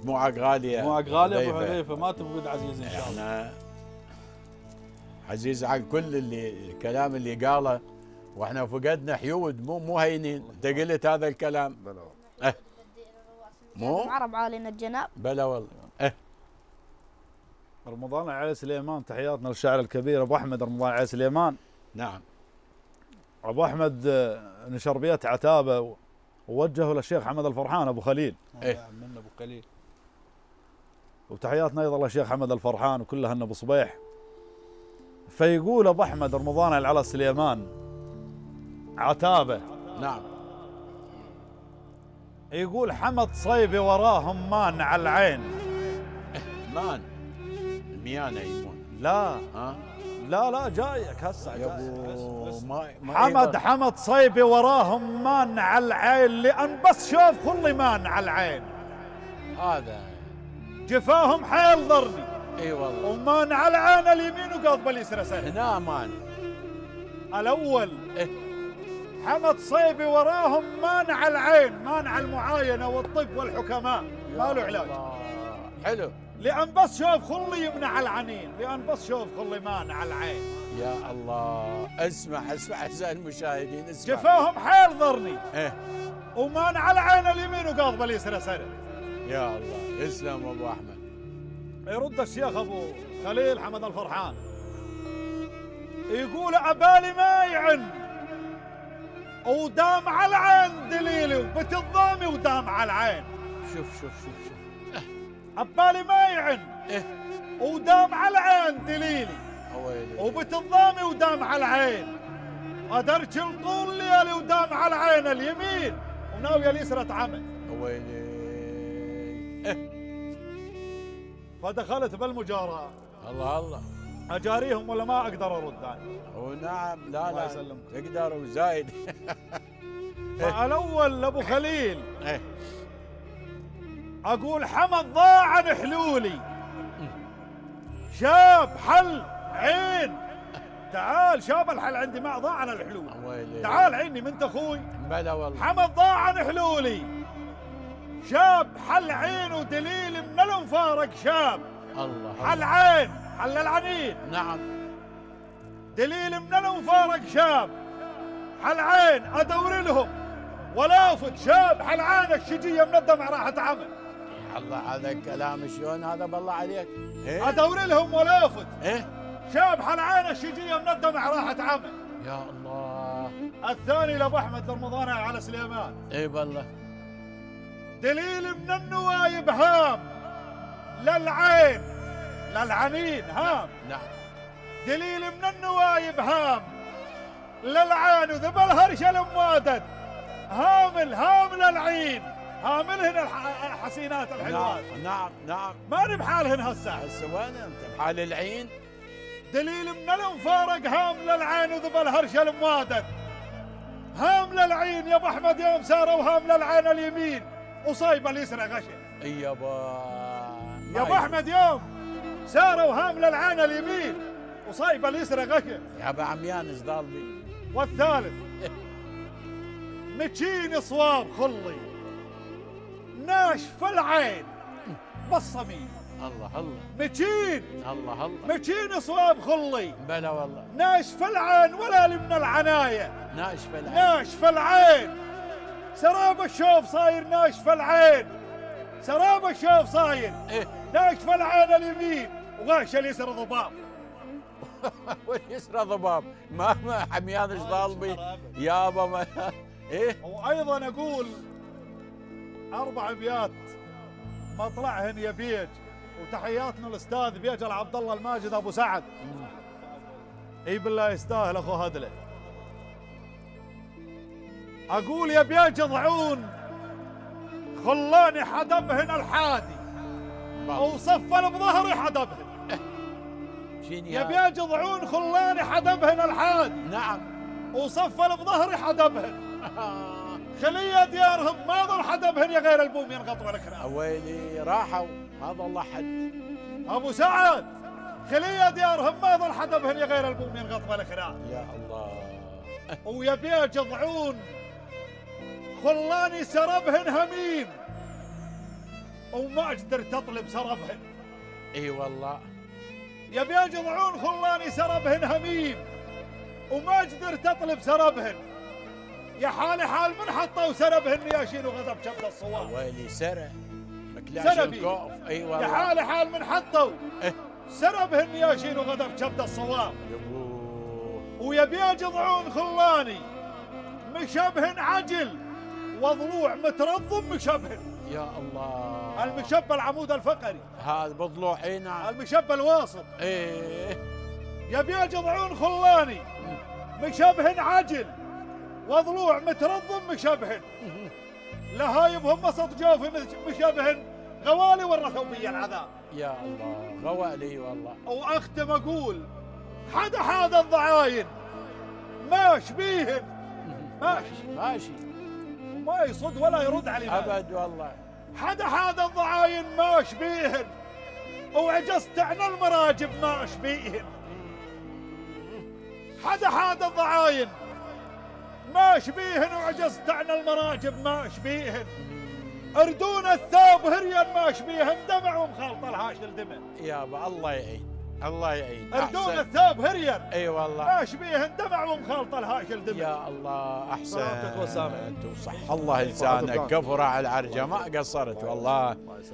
دموعك غاليه. دموعك غاليه ابو حذيفه، ما تفقد عزيز ان شاء الله. احنا عزيز على كل الكلام اللي قاله، واحنا فقدنا حيود مو هينين. انت قلت هذا الكلام مو عرب عالينا الجناب. بلا والله. رمضان علي سليمان، تحياتنا للشاعر الكبير ابو احمد رمضان علي سليمان. نعم. ابو احمد نشر بيت عتابه ووجهه للشيخ حمد الفرحان ابو خليل. من ابو خليل. وتحياتنا ايضا للشيخ حمد الفرحان وكلهن ابو صبيح. فيقول ابو احمد رمضان على سليمان عتابه. نعم. يقول حمد صيبي وراهم مان على العين. مان الميانه يمون. لا ها لا جايك هسه يا ابو حمد صيبي وراهم مان على العين، لان بس شوف خلي مان على العين. هذا جفاهم حيل ضرني. اي والله. ومان على العين اليمين وقاضب اليسرى سنه. هنا مان الاول حمد صيبي وراهم مان على العين، مان على المعاينه والطب والحكماء، ما له علاج. حلو. لان بس شوف خلي يمنع العنين، لان بس شوف خلي مان على العين. يا الله. اسمع اعزائي المشاهدين، اسمع. جفاهم حيل ضرني. ايه. ومان على عين اليمين وقاضب اليسرى سنه. يا الله. يسلم ابو احمد. يرد الشيخ ابو خليل حمد الفرحان يقول عبالي ما يعن ودام على العين دليلي وبت الضامي ودام على العين. شوف عبالي ما يعن ودام على العين دليلي وبت الضامي ودام على العين. ادرج طول الليالي ودام على العين اليمين وناوي اليسرى تعمل. ويلي. فدخلت بالمجاراه. الله اجاريهم ولا ما اقدر ارد انا؟ ونعم. لا الله يسلمك. تقدر وزايد. فالاول لابو خليل اقول حمد ضاع عن حلولي، شاب حل عين. تعال شاب الحل عندي ما ضاع عن الحلول. تعال عيني من انت اخوي. بلا والله. حمد ضاع عن حلولي، شاب حل عين ودليل من المفارق شاب. الله. حل عين حل العنين. نعم. دليل من المفارق شاب حل عين ادور لهم ولا افت شاب حل عين الشجيه من الدمع راحت عمل. يا الله هذا الكلام شلون هذا بالله عليك؟ ادور لهم ولا افت ايه شاب حل عين الشجيه من الدمع راحت عمل. يا الله. الثاني لابو احمد رمضان على سليمان. اي بالله. دليل من النوايب هام للعين للعنين هام. نعم. دليل من النوايب هام للعين وذب الهرش الموادد هام للعين. هاملهن الحسينات الحلوات. نعم. ما بحالهن هسه وين انت بحال العين؟ دليل من المفارق هام للعين وذب الهرش الموادد هام للعين يا ابو احمد يوم ساروا هام للعين اليمين وصايبه اليسرى غشة. يا ابو احمد يوم ساروا هام للعين اليمين وصايبه اليسرى غشة. يا ابو عميان ايش ضالبي؟ والثالث متشين صواب خلي ناشف العين بالصميم. الله. متشين. الله. متشين صواب خلي. بلا والله. ناشف العين ولا من العنايه. ناشف العين. سراب الشوف صاير ناشف العين. سراب الشوف صاير ناشف العين اليمين وغاش اليسرى ضباب. واليسرى ضباب. ما حميان ايش ضالبي يابا ما. وايضا اقول 4 ابيات مطلعهن يا بيج، وتحياتنا الاستاذ بيجل عبد الله الماجد ابو سعد. اي بالله يستاهل اخو هدله. اقول يا بيج ضعون خلاني حدبهن الحادي وصفل بظهري حدبهن. يا بيج ضعون خلاني حدبهن الحادي. نعم. وصفل بظهري حدبهن. خليه ديارهم ما ظل حدبهن يا غير البوم ينقطع الكرام. ويلي راحوا ما ظل احد. ابو سعد خليه ديارهم ما ظل حدبهن يا غير البوم ينقطع الكرام. يا الله. ويا بيج ضعون خلاني سربهن هميم وما اقدر تطلب سربهن. اي والله. يبي يجضعون خلاني سربهن هميم وما اقدر تطلب سربهن. يا حالي حال من حطوا سربهن ياشين وغضب شبد الصواب. ويلي سرب مكلاش الكوف. اي والله. يا حالي حال من حطوا سربهن ياشين وغضب شبد الصواب. ويبي يجضعون خلاني مشبهن عجل وضلوع مترضم مشبهن. يا الله. المشب العمود الفقري هذا بضلوعي. نعم. المشب الواسط. ايه. يبي يجضعون خلاني مشبهن عجل وضلوع مترضم مشبهن. لهايبهم وسط جوفي مشبهن غوالي ورثوا بي العذاب. يا الله غوالي والله. واختم اقول حدا هذا الضعاين ماش بيهن ماشي وما يصد ولا يرد علي ابد والله. حدا هذا الضعاين ماش بيهن وعجزت عن المراجب ماش بيهن. حدا هذا الضعاين ماش بيهن وعجزت عن المراجب ماش بيهن. اردون الثوب هريا ماش بيهن دمع ومخالطه الهاشل دمع. يابا الله يعين الله يعين. اردون الثوب هريا. اي والله. ماش بيهن دمع ومخالطه الهاشل دمع. يا الله احسن. صلاتك وسامك وصح الله لسانك. قفره على العرجه ما قصرت والله.